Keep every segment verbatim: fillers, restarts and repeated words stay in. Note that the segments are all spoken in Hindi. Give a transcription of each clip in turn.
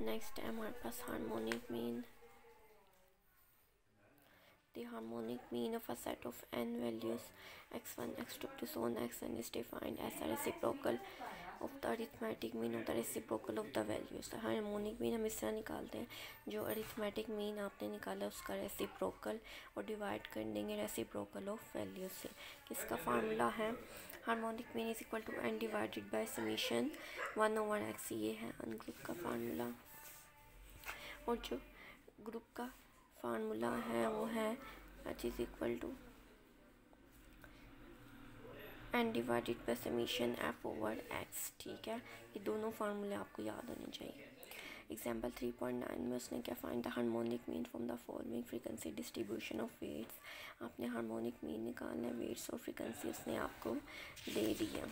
नेक्स्ट है हमारे पास harmonic mean. The harmonic mean of a set of n values x one, x two to so on xn is defined as a reciprocal of the arithmetic mean of the reciprocal of the values। तो हार्मोनिक मीन हम इस तरह निकालते हैं, जो अरिथमेटिक मीन आपने निकाला उसका रेसिप्रोकल और डिवाइड कर देंगे रेसिप्रोकल ऑफ वैल्यू से। किसका फार्मूला है? Harmonic mean is equal to N divided by summation one over X, ये है अनग्रुप का फार्मूला। और जो ग्रुप का फार्मूला है वो है H is equal to N divided by summation F over X. ठीक है, ये दोनों फार्मूले आपको याद होने चाहिए। एग्जाम्पल थ्री पॉइंट नाइन में उसने क्या find the harmonic mean from the following frequency distribution of weights. आपने हार्मोनिक मीन निकालना है, वेट्स और फ्रीक्वेंसी उसने आपको दे दिया।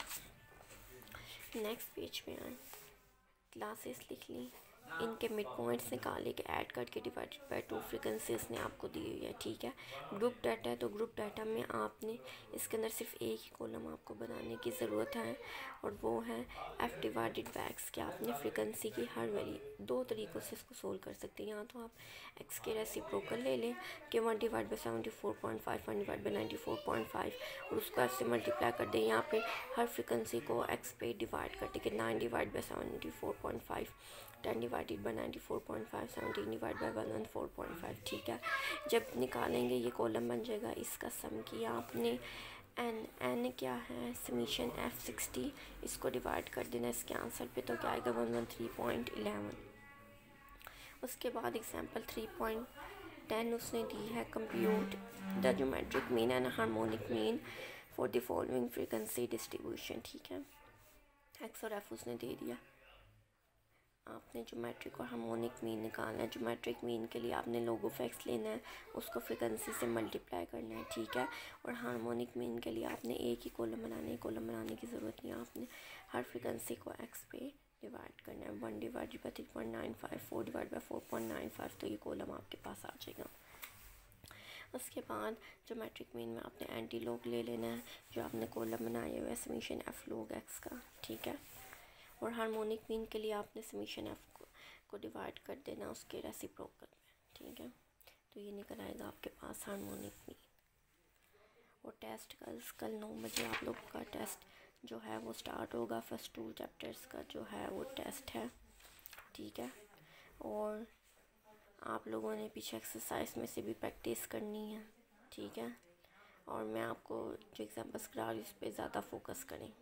नेक्स्ट पेज पे आए, क्लासेस लिख ली, इनके मिड पॉइंट्स निकाले के ऐड करके डिवाइडेड बाय टू फ्रीक्वेंसी उसने आपको दी हुई है। ठीक है, ग्रुप डाटा है तो ग्रुप डाटा में आपने इसके अंदर सिर्फ एक ही कॉलम आपको बनाने की ज़रूरत है और वो है एफ डिवाइडेड बाय एक्स। कि आपने फ्रीक्वेंसी की हर वैल्यू दो तरीक़ों से इसको सोल्व कर सकते हैं। या तो आप एक्स के रेसिप्रोकल ले लें कि one divide by seventy four point five one divide by ninety four point five और उसको ऐसे मल्टीप्लाई कर दें, या फिर हर फ्रीक्वेंसी को एक्स पे डिवाइड कर दें कि nine divide by seventy four point five, ten divided by ninety four point five, seventeen divide by one one four point five. ठीक है, जब निकालेंगे ये कॉलम बन जाएगा। इसका सम किया आपने, एन एन क्या है समीशन एफ सिक्सटी, इसको डिवाइड कर देना इसके आंसर पे तो क्या आएगा one one three point eleven. उसके बाद एग्जांपल थ्री पॉइंट टेन उसने दी है, compute the geometric mean and harmonic mean for the following frequency distribution. ठीक है, एक्स और एफ उसने दे दिया। आपने ज्योमेट्रिक और हार्मोनिक मीन निकालना है। ज्योमेट्रिक मीन के लिए आपने log ऑफ एक्स लेना है, उसको फ्रीक्वेंसी से मल्टीप्लाई करना है। ठीक है, और हार्मोनिक मीन के लिए आपने एक ही कॉलम बनाना है, कॉलम बनाने की ज़रूरत नहीं है, आपने हर फ्रीक्वेंसी को एक्स पे डिवाइड करना है। One divided by three point nine five, four divide by four point nine five, तो ये कॉलम आपके पास आ जाएगा। उसके बाद ज्योमेट्रिक मीन में आपने एंटी लॉग ले लेना है, जो आपने कॉलम बनाए हुए समीशन एफ लॉग एक्स का। ठीक है, और हार्मोनिक मीन के लिए आपने समीशन एफ को, को डिवाइड कर देना उसके रेसिप्रोकल में। ठीक है, तो ये निकल आएगा आपके पास हार्मोनिक मीन। और टेस्ट कल कल नौ बजे आप लोगों का टेस्ट जो है वो स्टार्ट होगा। फर्स्ट टू चैप्टर्स का जो है वो टेस्ट है। ठीक है, और आप लोगों ने पीछे एक्सरसाइज में से भी प्रैक्टिस करनी है। ठीक है, और मैं आपको जो एग्जाम्पल्स करा रही हूँ उस पर ज़्यादा फोकस करें।